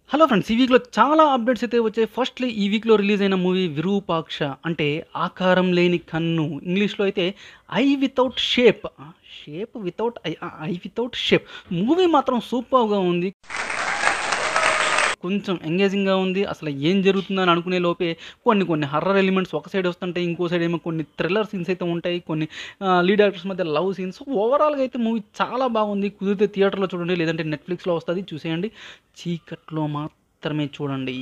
Hello friends! ఈ వీక్‌లో చాలా అప్డేట్స్ అయితే వచ్చాయి. ఫస్ట్‌లీ ఈ వీక్‌లో రిలీజ్ అయిన మూవీ 'విరూపాక్ష' అంటే 'ఆకారం లేని కన్ను'. ఇంగ్లీష్‌లో అయితే 'eye without shape' shape without eye eye without shape. Movie మాత్రం సూపర్‌గా ఉంది. కొంచెం ఎంగేజింగ్‌గా ఉంది. అసలు ఏం జరుగుతుందని అనుకునే లోపే కొన్ని హర్రర్ ఎలిమెంట్స్ ఒక సైడ్ వస్తుంటాయి. ఇంకో సైడ్ ఏమో కొన్ని థ్రిల్లర్ సీన్స్ అయితే ఉంటాయి. కొన్ని లీడ్ యాక్టర్స్ మధ్య లవ్ సీన్స్. ఓవరాల్‌గా అయితే మూవీ చాలా బాగుంది. కుదిరితే థియేటర్‌లో చూడండి. లేదంటే నెట్‌ఫ్లిక్స్‌లో వస్తది చూసేయండి. చీకట్లో మాత్రమే చూడండి.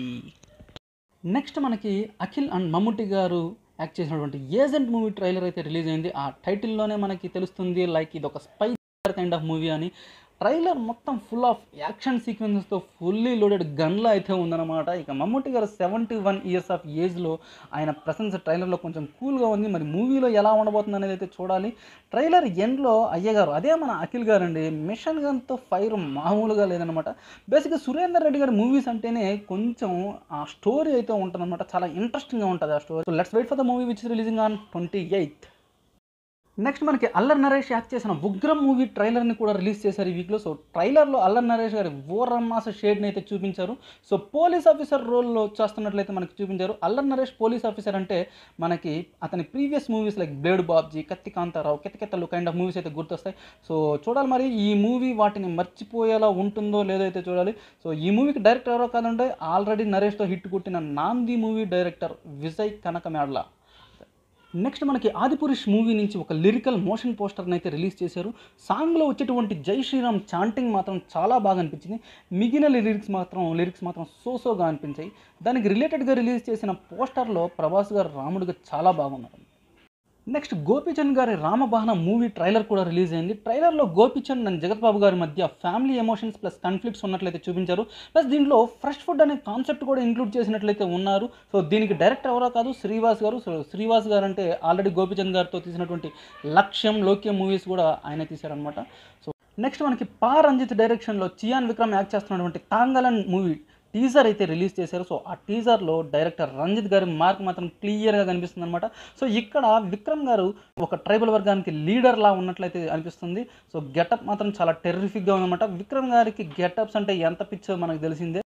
నెక్స్ట్ మనకి 'అఖిల్' అండ్ 'మమ్ముట్టి' గారు యాక్ట్ చేసినటువంటి 'ఏజెంట్' మూవీ ట్రైలర్ అయితే రిలీజ్ అయింది. ఆ టైటిల్‌లోనే మనకి తెలుస్తుంది లైక్ ఇదొక స్పై కైండ్ ఆఫ్ మూవీ అని. ట్రైలర్ మొత్తం ఫుల్ ఆఫ్ యాక్షన్ సీక్వెన్సెస్‌తో ఫుల్లీ లోడెడ్ గన్‌లా అయితే ఉందన్నమాట. ఇక 'మమ్ముట్టి' గారు 71 ఇయర్స్ ఆఫ్ ఏజ్‌లో ఆయన ప్రెజెన్స్ ట్రైలర్‌లో కొంచెం కూల్‌గా ఉంది. మరి మూవీలో ఎలా ఉండబోతుంది అనేది అయితే చూడాలి. ట్రైలర్ ఎండ్‌లో అయ్యగారు అదే మన 'అఖిల్' గారండి. మిషన్ గన్‌తో ఫైర్ మామూలుగా లేదనమాట. బేసిక్‌గా 'సురేందర్ రెడ్డి' గారి మూవీస్ అంటేనే కొంచెం ఆ స్టోరీ అయితే ఉంటదనమాట. చాలా ఇంట్రెస్టింగ్‌గా ఉంటది ఆ story. So let's wait for the movie which is releasing on 28థ్. నెక్స్ట్ మనకి అల్లరి నరేష్ యాక్ట్ చేసిన 'ఉగ్రం' మూవీ ట్రైలర్‌ని కూడా రిలీజ్ చేశారు ఈ వీక్‌లో. సో ట్రైలర్‌లో అల్లరి నరేష్ గారి ఓరమాస షేడ్‌ని అయితే చూపించారు. సో పోలీస్ ఆఫీసర్ రోల్‌లో చేస్తున్నట్లయితే మనకి చూపించారు. అల్లరి నరేష్ పోలీస్ ఆఫీసర్ అంటే మనకి అతని previous movies like 'Blade Babji', 'Katthi Kantharao', 'Kithakithalu' kind of movies అయితే గుర్తొస్తాయి. సో చూడాలి మరి ఈ మూవీ వాటిని మర్చిపోయేలా ఉంటుందో లేదో అయితే చూడాలి. సో ఈ మూవీకి డైరెక్టర్ ఎవరో కాదంటే ఆల్రెడీ నరేష్‌తో హిట్ కొట్టిన 'Naandhi' movie director Vijay Kanakamedala. Next మనకి 'ఆదిపురుష్' మూవీ నుంచి ఒక లిరికల్ మోషన్ పోస్టర్‌ని అయితే రిలీజ్ చేశారు. సాంగ్‌లో వచ్చేటువంటి 'జై శ్రీరామ్' చాంటింగ్ మాత్రం చాలా బాగా అనిపించింది. మిగిలిన లిరిక్స్ మాత్రం సోగా అనిపించాయి. దానికి రిలేటెడ్‌గా రిలీజ్ చేసిన పోస్టర్‌లో ప్రభాస్ గారు రాముడిగా చాలా బాగున్నారు. నెక్స్ట్ 'గోపీచంద్' గారి 'రామబాణం' మూవీ ట్రైలర్ కూడా రిలీజ్ అయింది. ట్రైలర్‌లో గోపీచంద్ అండ్ జగత్ బాబు గారి మధ్య ఫ్యామిలీ ఎమోషన్స్ ప్లస్ కాన్‌ఫ్లిక్ట్స్ ఉన్నట్లయితే చూపించారు. ప్లస్ దీంట్లో ఫ్రెష్ ఫుడ్ అనే కాన్సెప్ట్ కూడా ఇంక్లూడ్ చేసినట్లయితే ఉన్నారు. సో దీనికి డైరెక్టర్ ఎవరో కాదు శ్రీవాస్ గారు. సో శ్రీవాస్ గారు అంటే ఆల్రెడీ గోపీచంద్ గారితో తీసినటువంటి 'లక్ష్యం', 'లోక్యం' మూవీస్ కూడా ఆయనే తీశారనమాట. సో నెక్స్ట్ మనకి 'రంజిత్' డైరెక్షన్‌లో చియాన్ విక్రమ్ యాక్ట్ చేస్తున్నటువంటి 'తాంగలన్' మూవీ టీజర్ అయితే రిలీజ్ చేశారు. సో ఆ టీజర్‌లో డైరెక్టర్ రంజిత్ గారి మార్క్ మాత్రం క్లియర్‌గా కనిపిస్తుందనమాట. సో ఇక్కడ విక్రమ్ గారు ఒక ట్రైబల్ వర్గానికి లీడర్‌లా ఉన్నట్లయితే అనిపిస్తుంది. సో గెటప్ మాత్రం చాలా టెర్రిఫిక్‌గా ఉందన్నమాట. విక్రమ్ గారికి గెటప్స్ అంటే ఎంత పిచ్చో మనకు తెలిసిందే.